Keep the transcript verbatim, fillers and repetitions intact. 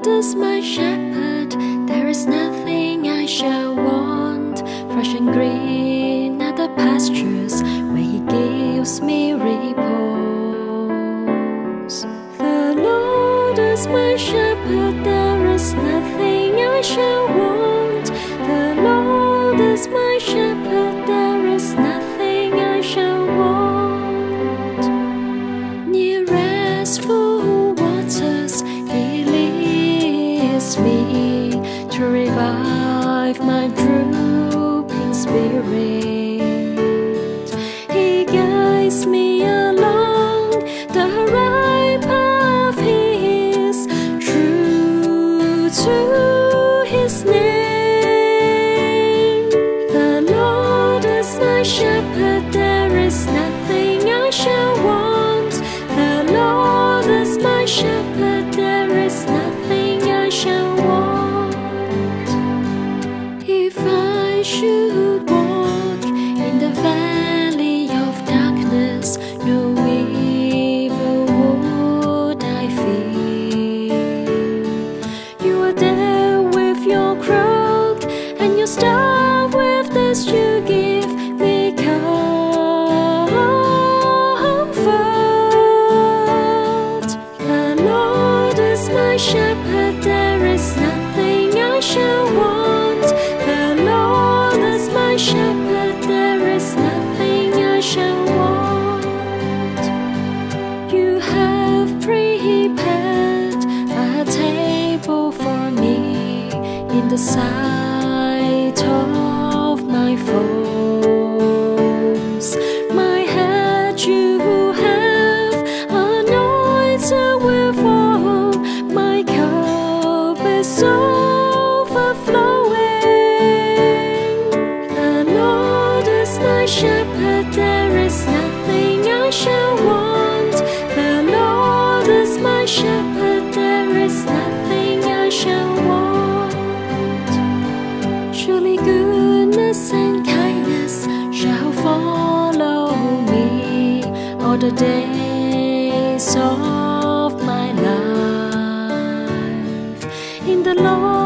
is my shepherd, there is nothing I shall want. Fresh and green are the pastures where he gives me repose. The Lord is my shepherd, there is nothing I shall want. The Lord is my shepherd, there is nothing I shall want. Near restful waters he leads me to revive my drooping spirit. He guides me along the right path, he is true to his name. The Lord is my shepherd, there is nothing I shall want. The Lord is my shepherd, there is nothing I shall want. If I should walk in the valley of darkness, no evil would I fear. You are there with your crook and your staff, with this you give me comfort. The Lord is my shepherd, there is nothing I shall want. The Lord is my shepherd, there is nothing I shall want. You have prepared a table for me in the sight of my foes. My head you have anointed with oil, my cup is overflowing. The Lord is my shepherd, there is nothing I shall want. The Lord is my shepherd, there is nothing I shall want. Surely goodness and kindness shall follow me all the days of my life. In the Lord